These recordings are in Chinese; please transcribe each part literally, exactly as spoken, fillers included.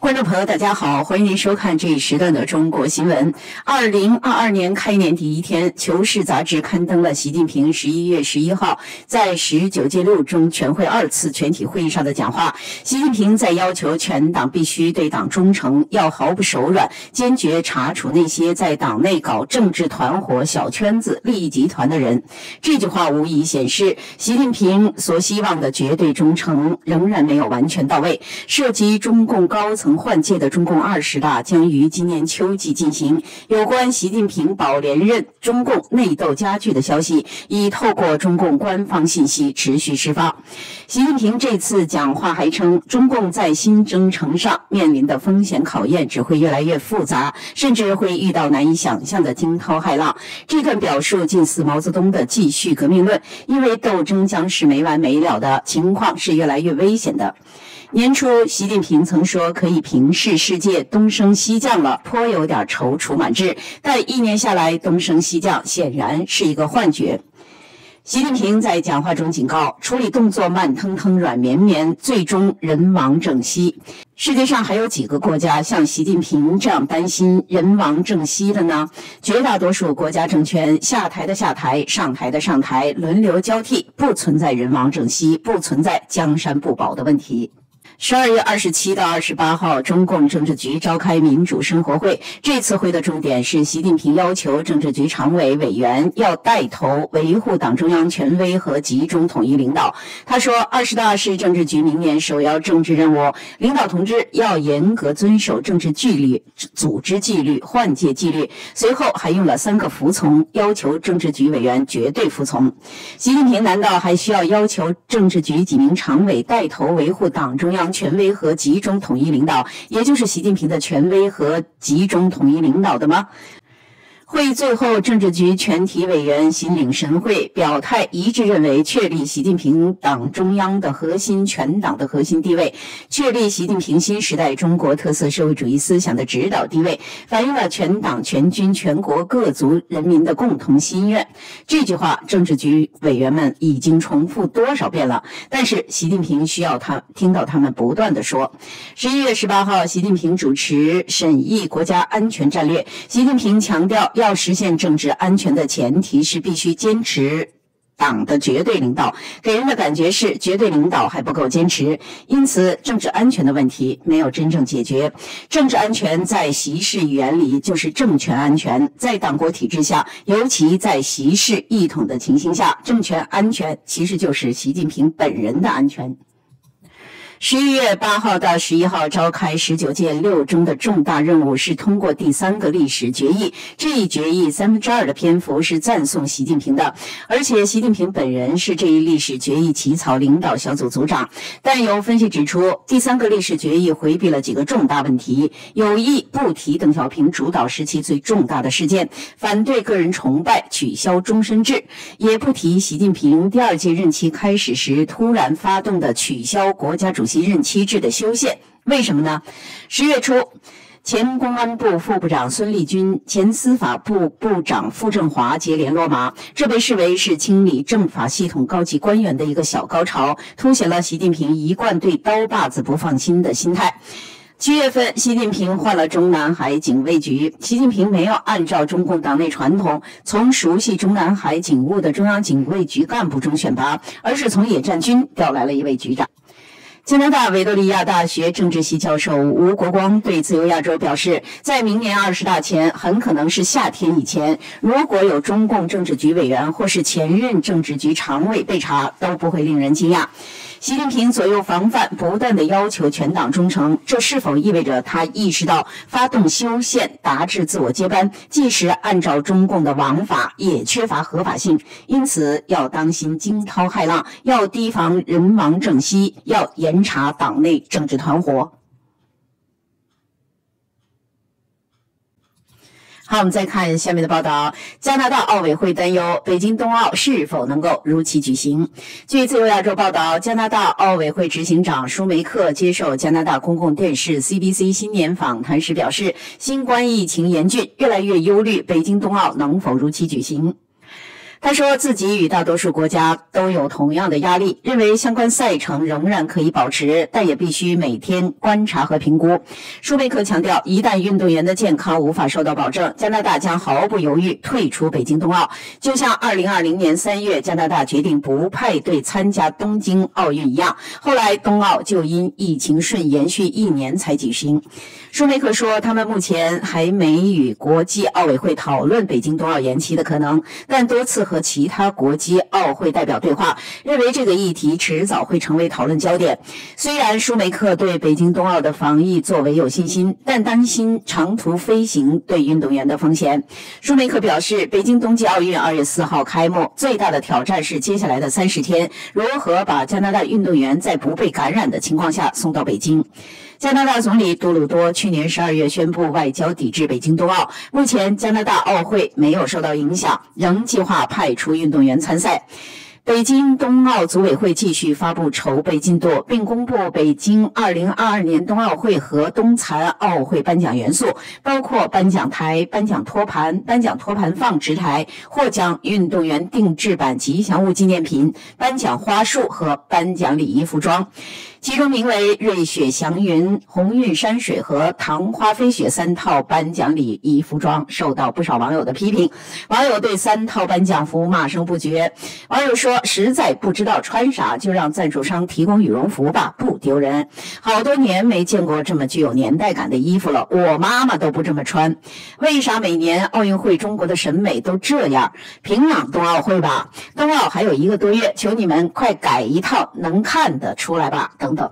观众朋友，大家好，欢迎您收看这一时段的中国新闻。二零二二年开年第一天，《求是》杂志刊登了习近平十一月十一号在十九届六中全会二次全体会议上的讲话。习近平在要求全党必须对党忠诚，要毫不手软，坚决查处那些在党内搞政治团伙、小圈子、利益集团的人。这句话无疑显示，习近平所希望的绝对忠诚仍然没有完全到位。涉及中共高层换届的中共二十大将于今年秋季进行。有关习近平保连任、中共内斗加剧的消息已透过中共官方信息持续释放。习近平这次讲话还称，中共在新征程上面临的风险考验只会越来越复杂，甚至会遇到难以想象的惊涛骇浪。这段表述近似毛泽东的继续革命论，因为斗争将是没完没了的，情况是越来越危险的。年初，习近平曾说可以平视世界东升西降了，颇有点踌躇满志。但一年下来，东升西降显然是一个幻觉。习近平在讲话中警告，处理动作慢腾腾、软绵绵，最终人亡政息。世界上还有几个国家像习近平这样担心人亡政息的呢？绝大多数国家政权下台的下台，上台的上台，轮流交替，不存在人亡政息，不存在江山不保的问题。十二月二十七到二十八号，中共政治局召开民主生活会。这次会的重点是习近平要求政治局常委委员要带头维护党中央权威和集中统一领导。他说，二十大是政治局明年首要政治任务，领导同志要严格遵守政治纪律、组织纪律、换届纪律。随后还用了三个服从，要求政治局委员绝对服从。习近平难道还需要要求政治局几名常委带头维护党中央权威和集中统一领导，也就是习近平的权威和集中统一领导的吗？会议最后，政治局全体委员心领神会，表态一致认为，确立习近平党中央的核心、全党的核心地位，确立习近平新时代中国特色社会主义思想的指导地位，反映了全党全军全国各族人民的共同心愿。这句话，政治局委员们已经重复多少遍了，但是习近平需要他听到他们不断地说。十一月十八号，习近平主持审议国家安全战略，习近平强调，要实现政治安全的前提是必须坚持党的绝对领导，给人的感觉是绝对领导还不够坚持，因此政治安全的问题没有真正解决。政治安全在习氏语言里就是政权安全，在党国体制下，尤其在习氏一统的情形下，政权安全其实就是习近平本人的安全。十一月八号到十一号召开十九届六中的重大任务是通过第三个历史决议。这一决议三分之二的篇幅是赞颂习近平的，而且习近平本人是这一历史决议起草领导小组组长。但有分析指出，第三个历史决议回避了几个重大问题，有意不提邓小平主导时期最重大的事件，反对个人崇拜，取消终身制，也不提习近平第二届任期开始时突然发动的取消国家主席其任期制的修宪。为什么呢？十月初，前公安部副部长孙立军、前司法部部长傅政华接连落马，这被视为是清理政法系统高级官员的一个小高潮，凸显了习近平一贯对刀把子不放心的心态。七月份，习近平换了中南海警卫局。习近平没有按照中共党内传统，从熟悉中南海警务的中央警卫局干部中选拔，而是从野战军调来了一位局长。加拿大维多利亚大学政治系教授吴国光对自由亚洲表示，在明年二十大前，很可能是夏天以前，如果有中共政治局委员或是前任政治局常委被查，都不会令人惊讶。习近平左右防范，不断地要求全党忠诚，这是否意味着他意识到发动修宪达至自我接班，即使按照中共的王法，也缺乏合法性？因此要当心惊涛骇浪，要提防人亡政息，要严查党内政治团伙。好，我们再看下面的报道。加拿大奥委会担忧北京冬奥是否能够如期举行。据自由亚洲报道，加拿大奥委会执行长舒梅克接受加拿大公共电视 C B C 新年访谈时表示，新冠疫情严峻，越来越忧虑北京冬奥能否如期举行。 他说自己与大多数国家都有同样的压力，认为相关赛程仍然可以保持，但也必须每天观察和评估。舒梅克强调，一旦运动员的健康无法受到保证，加拿大将毫不犹豫退出北京冬奥，就像二零二零年三月加拿大决定不派队参加东京奥运一样，后来冬奥就因疫情顺延续一年才举行。舒梅克说，他们目前还没与国际奥委会讨论北京冬奥延期的可能，但多次和其他国际奥会代表对话，认为这个议题迟早会成为讨论焦点。虽然舒梅克对北京冬奥的防疫作为有信心，但担心长途飞行对运动员的风险。舒梅克表示，北京冬季奥运二月四号开幕，最大的挑战是接下来的三十天，如何把加拿大运动员在不被感染的情况下送到北京。加拿大总理杜鲁多去年十二月宣布外交抵制北京冬奥，目前加拿大奥会没有受到影响，仍计划派出运动员参赛。北京冬奥组委会继续发布筹备进度，并公布北京二零二二年冬奥会和冬残奥会颁奖元素，包括颁奖台、颁奖托盘、颁奖托盘放直台、获奖运动员定制版吉祥物纪念品、颁奖花束和颁奖礼仪服装。其中名为瑞雪祥云、鸿运山水和糖花飞雪三套颁奖礼仪服装受到不少网友的批评，网友对三套颁奖服骂声不绝。网友说，实在不知道穿啥就让赞助商提供羽绒服吧，不丢人。好多年没见过这么具有年代感的衣服了，我妈妈都不这么穿。为啥每年奥运会中国的审美都这样？平壤冬奥会吧，冬奥还有一个多月，求你们快改一套能看得出来吧，等等。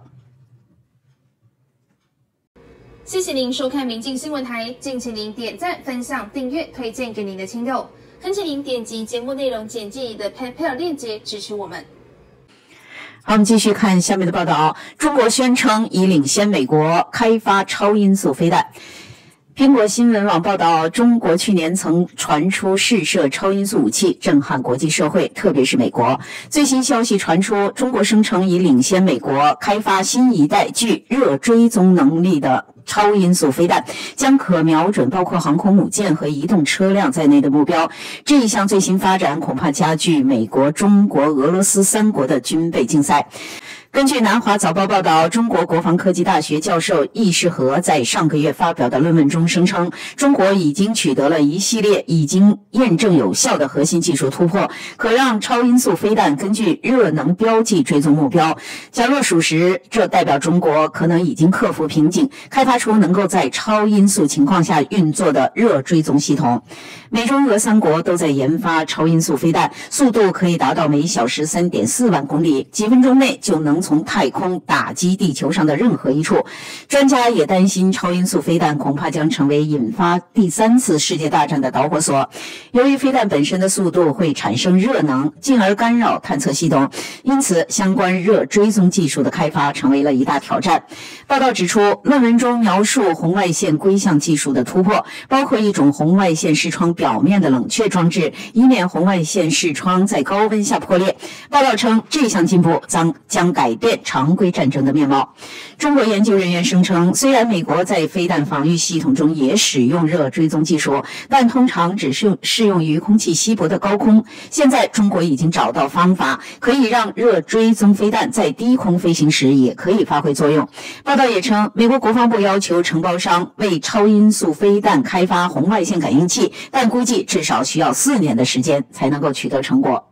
谢谢您收看民进新闻台，敬请您点赞、分享、订阅、推荐给您的亲友。恳请您点击节目内容简介里的 PayPal 链接支持我们。 好，我们继续看下面的报道。中国宣称已领先美国开发超音速飞弹。苹果新闻网报道，中国去年曾传出试射超音速武器，震撼国际社会，特别是美国。最新消息传出，中国声称已领先美国开发新一代具热追踪能力的超音速飞弹，将可瞄准包括航空母舰和移动车辆在内的目标。这一项最新发展恐怕加剧美国、中国、俄罗斯三国的军备竞赛。根据南华早报报道，中国国防科技大学教授易世和在上个月发表的论文中声称，中国已经取得了一系列已经验证有效的核心技术突破，可让超音速飞弹根据热能标记追踪目标。假若属实，这代表中国可能已经克服瓶颈，开发出能够在超音速情况下运作的热追踪系统。美中俄三国都在研发超音速飞弹，速度可以达到每小时 三点四万公里，几分钟内就能从太空打击地球上的任何一处。专家也担心超音速飞弹恐怕将成为引发第三次世界大战的导火索。由于飞弹本身的速度会产生热能，进而干扰探测系统，因此相关热追踪技术的开发成为了一大挑战。报道指出，论文中描述红外线归向技术的突破，包括一种红外线视窗表面的冷却装置，以免红外线视窗在高温下破裂。报道称，这项进步将将改变常规战争的面貌。中国研究人员声称，虽然美国在飞弹防御系统中也使用热追踪技术，但通常只是适用于空气稀薄的高空。现在中国已经找到方法，可以让热追踪飞弹在低空飞行时也可以发挥作用。报道也称，美国国防部要求承包商为超音速飞弹开发红外线感应器，但估计至少需要四年的时间才能够取得成果。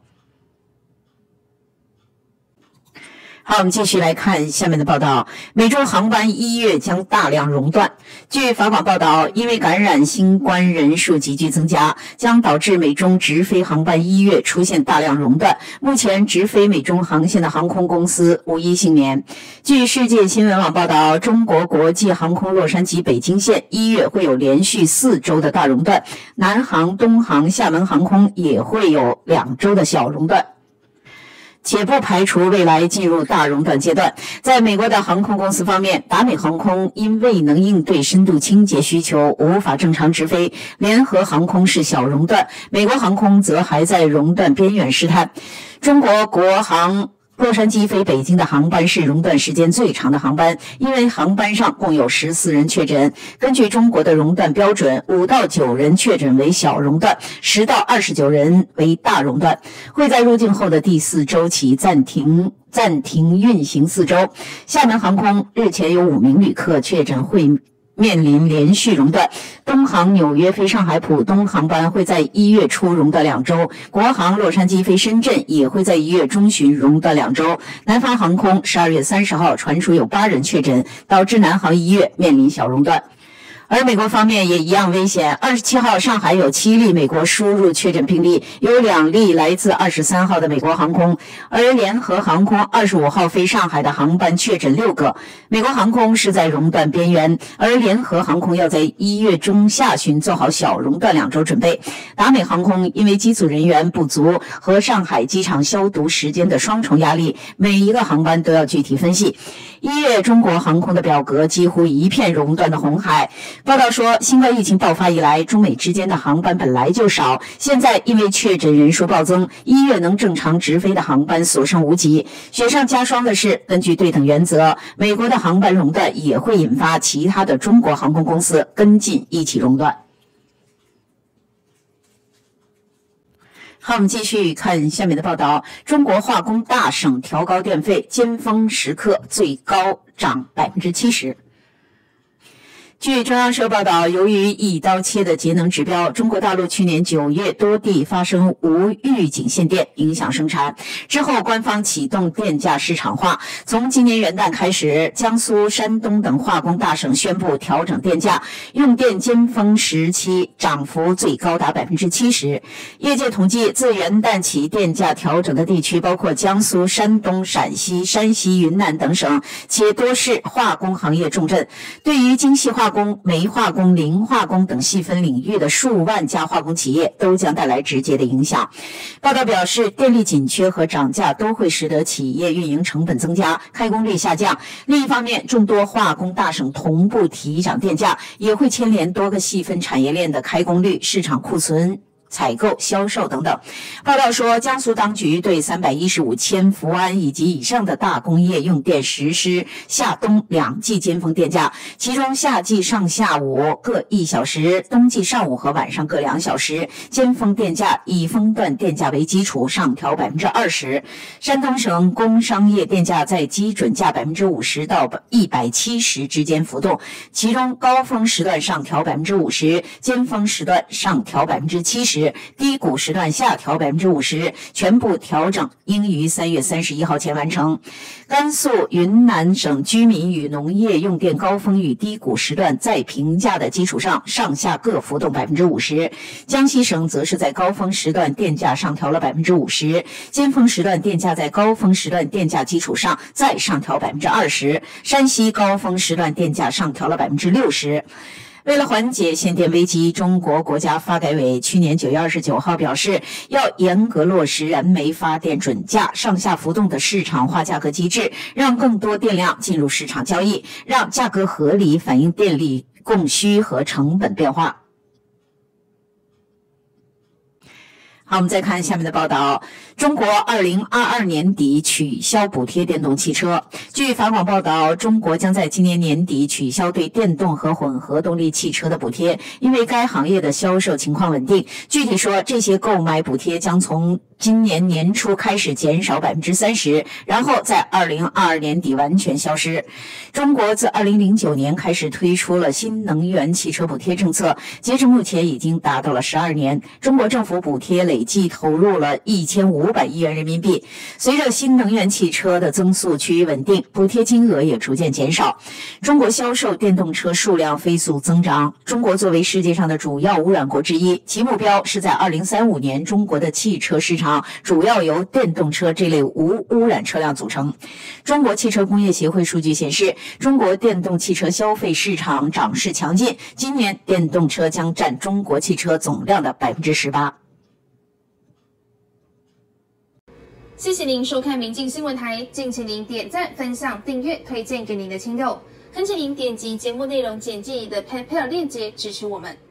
好，我们继续来看下面的报道。美洲航班一月将大量熔断。据法广报道，因为感染新冠人数急剧增加，将导致美中直飞航班一月出现大量熔断。目前直飞美中航线的航空公司无一幸免。据世界新闻网报道，中国国际航空洛杉矶北京线一月会有连续四周的大熔断，南航、东航、厦门航空也会有两周的小熔断。且不排除未来进入大熔断阶段。在美国的航空公司方面，达美航空因未能应对深度清洁需求，无法正常直飞；联合航空是小熔断，美国航空则还在熔断边缘试探。中国国航洛杉矶飞北京的航班是熔断时间最长的航班，因为航班上共有十四人确诊。根据中国的熔断标准，五到九人确诊为小熔断，十到二十九人为大熔断，会在入境后的第四周起暂停暂停运行四周。厦门航空日前有五名旅客确诊，会面临连续熔断。东航纽约飞上海浦东航班会在一月初熔断两周，国航洛杉矶飞深圳也会在一月中旬熔断两周。南方航空十二月三十号传出有八人确诊，导致南航一月面临小熔断。而美国方面也一样危险。二十七号，上海有七例美国输入确诊病例，有两例来自二十三号的美国航空。而联合航空二十五号飞上海的航班确诊六个。美国航空是在熔断边缘，而联合航空要在一月中下旬做好小熔断两周准备。达美航空因为机组人员不足和上海机场消毒时间的双重压力，每一个航班都要具体分析。一月中国航空的表格几乎一片熔断的红海。报道说，新冠疫情爆发以来，中美之间的航班本来就少，现在因为确诊人数暴增，一月能正常直飞的航班所剩无几。雪上加霜的是，根据对等原则，美国的航班熔断也会引发其他的中国航空公司跟进一起熔断。好，我们继续看下面的报道。中国化工大省调高电费，尖峰时刻最高涨百分之七十。据中央社报道，由于一刀切的节能指标，中国大陆去年九月多地发生无预警限电，影响生产。之后，官方启动电价市场化。从今年元旦开始，江苏、山东等化工大省宣布调整电价，用电尖峰时期涨幅最高达百分之七十。业界统计，自元旦起电价调整的地区包括江苏、山东、陕西、山西、云南等省，且多是化工行业重镇。对于精细化工、煤化工、磷化工等细分领域的数万家化工企业都将带来直接的影响。报道表示，电力紧缺和涨价都会使得企业运营成本增加，开工率下降。另一方面，众多化工大省同步提涨电价，也会牵连多个细分产业链的开工率、市场库存、采购、销售等等。报道说，江苏当局对三百一十五千伏安以及以上的大工业用电实施夏冬两季尖峰电价，其中夏季上下午各一小时，冬季上午和晚上各两小时。尖峰电价以风段电价为基础，上调百分之二十。山东省工商业电价在基准价百分之五十到一百七十之间浮动，其中高峰时段上调百分之五十，尖峰时段上调百分之七十。低谷时段下调百分之五十，全部调整应于三月三十一号前完成。甘肃、云南省居民与农业用电高峰与低谷时段在评价的基础上，上下各浮动百分之五十。江西省则是在高峰时段电价上调了百分之五十，尖峰时段电价在高峰时段电价基础上再上调百分之二十。山西高峰时段电价上调了百分之六十。为了缓解限电危机，中国国家发改委去年九月二十九号表示，要严格落实燃煤发电准价上下浮动的市场化价格机制，让更多电量进入市场交易，让价格合理反映电力供需和成本变化。好，我们再看下面的报道。中国二零二二年底取消补贴电动汽车。据法广报道，中国将在今年年底取消对电动和混合动力汽车的补贴，因为该行业的销售情况稳定。具体说，这些购买补贴将从今年年初开始减少百分之三十，然后在二零二二年底完全消失。中国自二零零九年开始推出了新能源汽车补贴政策，截至目前已经达到了十二年。中国政府补贴累计投入了一千五百亿元人民币。随着新能源汽车的增速趋于稳定，补贴金额也逐渐减少。中国销售电动车数量飞速增长。中国作为世界上的主要污染国之一，其目标是在二零三五年，中国的汽车市场主要由电动车这类无污染车辆组成。中国汽车工业协会数据显示，中国电动汽车消费市场涨势强劲，今年电动车将占中国汽车总量的百分之十八。 谢谢您收看民进新闻台，敬请您点赞、分享、订阅、推荐给您的亲友，恳请您点击节目内容简介里的 PayPal 链接支持我们。